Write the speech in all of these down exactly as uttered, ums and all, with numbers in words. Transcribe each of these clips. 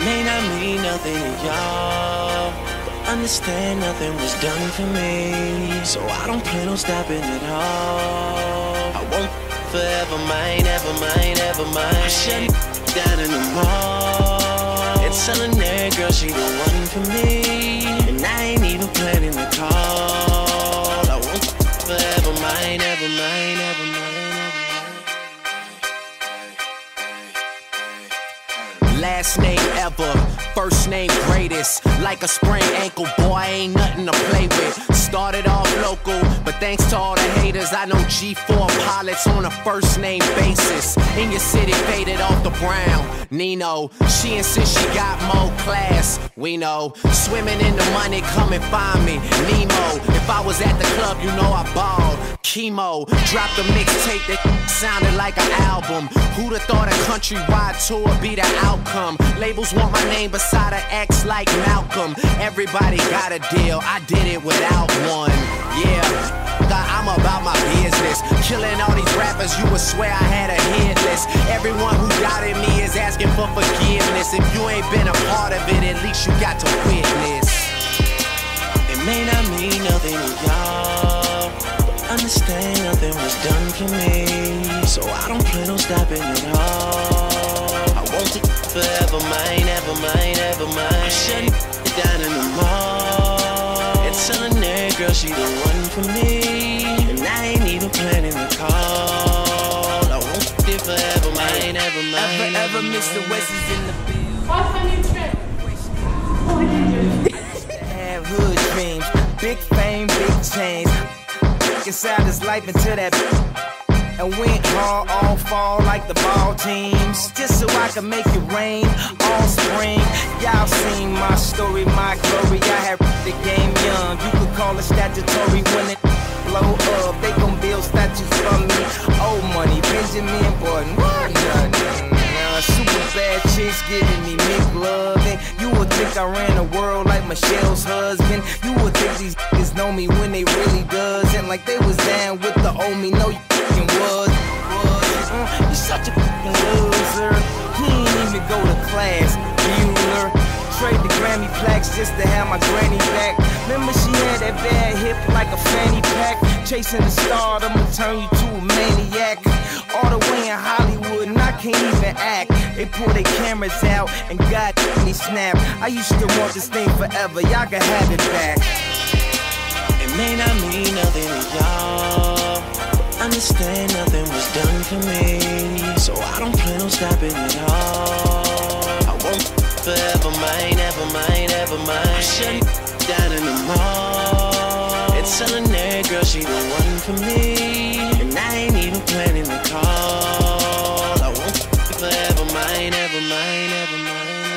may not mean nothing to y'all, but understand nothing was done for me, so I don't plan on stopping at all. I won't forever mind, ever mind, ever mind. I shut down in the mall and telling that girl she the one for me, and I ain't even planning the call. I won't forever mind, ever mind, ever mind. Last name ever, first name greatest. Like a sprained ankle, boy, ain't nothing to play with. Started off local, but thanks to all the haters, I know G four pilots on a first name basis. In your city, faded off the brown. Nino, she insists she got more class. We know, swimming in the money, come and find me. Nemo, if I was at the club, you know I balled. Chemo, dropped a mixtape that sounded like an album. Who'da thought a countrywide tour be the outcome? Labels want my name beside an X like Malcolm. Everybody got a deal, I did it without one. Yeah, I'm about my business. Killing all these rappers, you would swear I had a hit list. Everyone who doubted me is asking for forgiveness. If you ain't been a part of it, at least you got to witness. It may not mean nothing to y'all, understand nothing was done for me, so I don't plan on stopping at all. I won't it forever mind, ever mind, ever mind. I shut it down in the mall and telling that girl she the one for me, and I ain't even planning the call. I won't it forever mind, ever mind. Ever, ever Mister West is in the building. What's my new trip? Have hood dreams, big fame, big change. Inside his life into that and went hard all fall like the ball teams, just so I can make it rain all spring. Y'all seen my story, my glory. I had the game young, you could call it statutory. When it blow up, they gon' build statues for me. Old money, Benjamin Button, what nothing. Uh, super bad chicks giving me mixed love, and you would think I ran the world like Michelle's husband. You would think these niggas know me when they really doesn't, like they was down with the old me. No, you fucking was. was. Uh, you such a fucking loser. He ain't even go to class. Bueller. Trade the Grammy plaques just to have my granny back. Remember she had that bad hip like a fanny pack. Chasing the star, I'ma turn you to a maniac. All the way in Hollywood, and I can't even act. They pull their cameras out and got me snap. I used to want this thing forever, y'all can have it back. It may not mean nothing to y'all, but understand nothing was done for me, so I don't plan on stopping at all. I won't forever mind, ever mind, ever mind. I shut it down in the mall and telling that girl she the one for me, and I ain't even planning the call. I won't forever mind, ever mind, ever mind.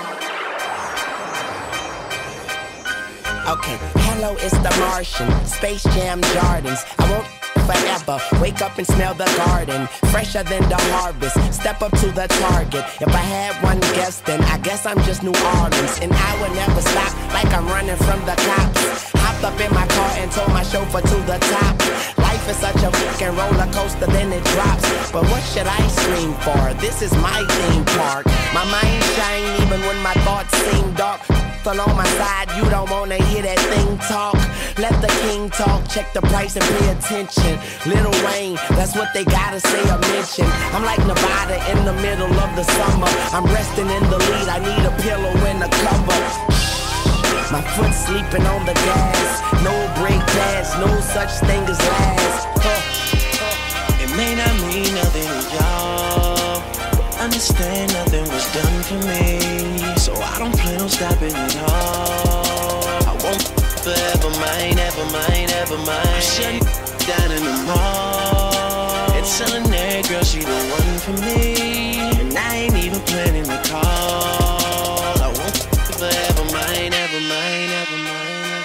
Okay, hello, it's the Martian, Space Jam Jordans. I won't forever, wake up and smell the garden, fresher than the harvest, step up to the target. If I had one guess, then I guess I'm just New Orleans, and I would never stop like I'm running from the cops. Hopped up in my car and told my chauffeur to the top. Life is such a fucking roller coaster, then it drops. But what should I scream for? This is my theme park. My mind shine even when my thoughts seem dark. Fell on my side, you don't wanna hear that thing talk. Let the king talk, check the price and pay attention. Lil Wayne, that's what they gotta say or mention. I'm like Nevada in the middle of the summer. I'm resting in the lead, I need a pillow and a cover. My foot sleeping on the gas, no brake pads, no such thing as last. Huh. It may not mean nothing to y'all, but understand nothing was done for me, so I don't plan on stopping at all. I won't forever mind, ever mind, ever mind. I shut it down in the mall and telling that girl she the one for me, and I ain't even planning the call. I won't forever mind, ever mind, ever mind.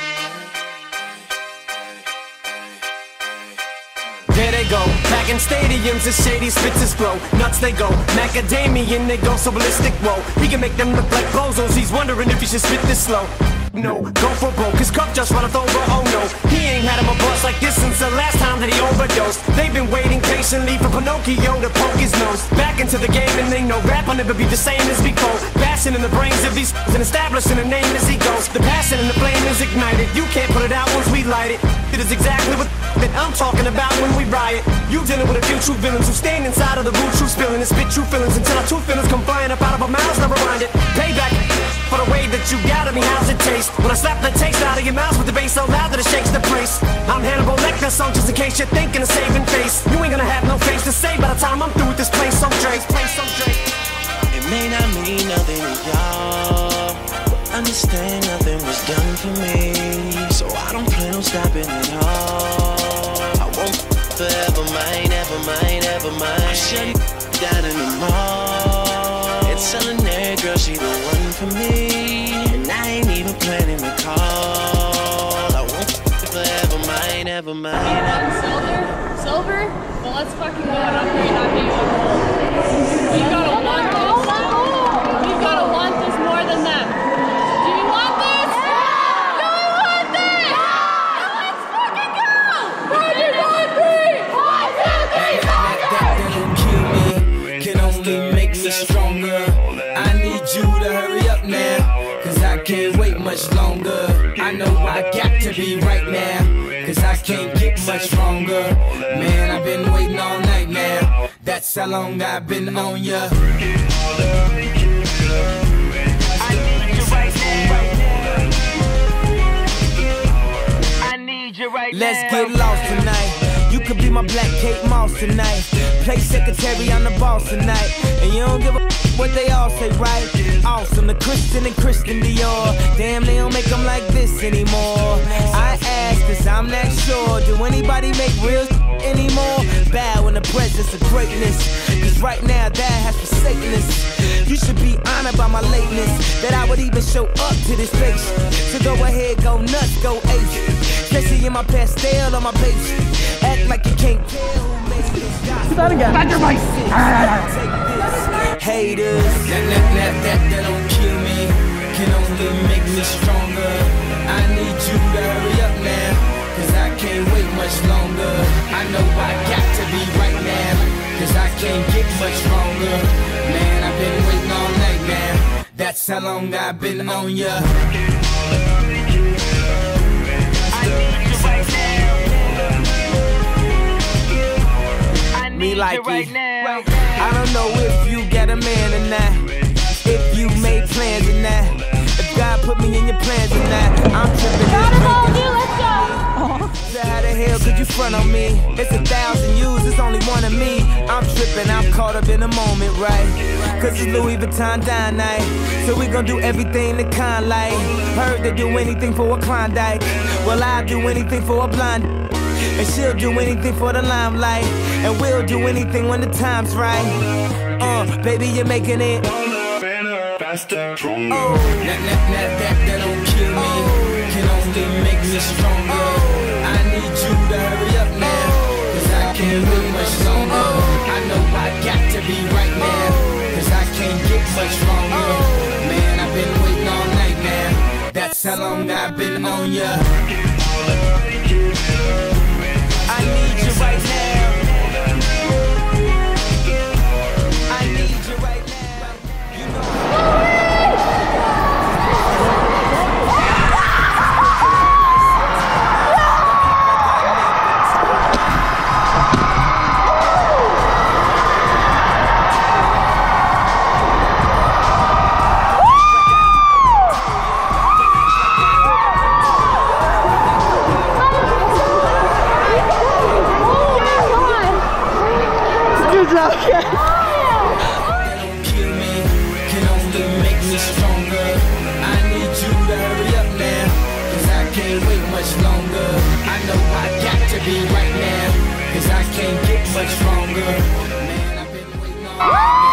There they go, back in stadiums, the shady spitzes grow. Nuts they go, macadamian they go so ballistic. Whoa, he can make them look like bozos. He's wondering if he should spit this slow. No, go for broke, his cup just runneth over, oh no. He ain't had him a buzz like this since the last time that he overdosed. They've been waiting patiently for Pinocchio to poke his nose back into the game, and they know rap will never be the same as before. Pass blasting in the brains of these and establishing a name as he goes. The passion and the flame is ignited. You can't put it out once we light it. It is exactly what that I'm talking about when we riot. You dealing with a few true villains who stand inside of the root, true spilling and spit true feelings until our true feelings come flying up out of our mouths. Never mind it. Payback for the way that you got me. How's it taste when I slap the taste out of your mouth with the bass so loud that it shakes the place? I'm Hannibal Lecter, song just in case you're thinking of saving face. You ain't gonna have no face to say by the time I'm through with this place. So Drake, place so Drake. It may not mean nothing to y'all, but understand nothing was done for me, so I don't plan on stopping at all. I won't forever mind, ever mind, ever mind. I shut down in the mall. It's telling that girl she the one for me, and I ain't even planning to call. I won't forever mind, ever mind. I'm silver, silver. Well, let's fucking go and upgrade that baby gold. We gotta want this. We gotta want this more than them. Do you want this? Yeah! Do we want this? Yeah! Let's fucking go! One, two, three! One, two, three, four, That that'll kill me, can only make me stronger. I need you to hurry up now, cause I can't wait much longer. I know I got to be right now, cause I can't get much stronger. Man, I've been waiting all night now. That's how long I've been on ya. I need you right now. I need you right now. Let's get lost tonight. You could be my black Kate Moss tonight. Play secretary, I'm the boss tonight. And you don't give a what they all say, right? Awesome, the Christian and Christian Dior. Damn, they don't make them like this anymore. I ask, cause I'm not sure. Do anybody make real anymore? Bow in the presence of greatness, cause right now that has forsaken us. You should be honored by my lateness, that I would even show up to this place. So go ahead, go nuts, go ape. Especially in my pastel on my page. Act like you can't tell who makes this guy. That again. Back your mic. Haters, that, that, that, that, that don't kill me, can only make me stronger. I need you to hurry up now, cause I can't wait much longer. I know I got to be right now, cause I can't get much stronger. Man, I've been waiting all night now. That's how long I've been on ya. I need you right now. I need you right now. I don't know if you got a man or not, if you made plans or not, if God put me in your plans or not. I'm tripping. got it all, dude. Let's go. So how the hell could you front on me? It's a thousand yous, it's only one of me. I'm tripping, I'm caught up in the moment, right? Cause it's Louis Vuitton dine night, so we gon' do everything the kind like. Heard they do anything for a Klondike. Well, I'll do anything for a blonde, and she'll do anything for the limelight, and we'll do anything when the time's right. Uh, baby, you're making it faster, stronger. Oh, that, that, that, that, that don't kill me, can only make me stronger. I need you to hurry up now, cause I can't wait much longer. I know I got to be right now, cause I can't get much stronger. Man, I've been waiting all night now. That's how long I've been on ya. I need you right now. I need you right now. You know. Be right now, cause I can't get much stronger. Man, I've been waiting on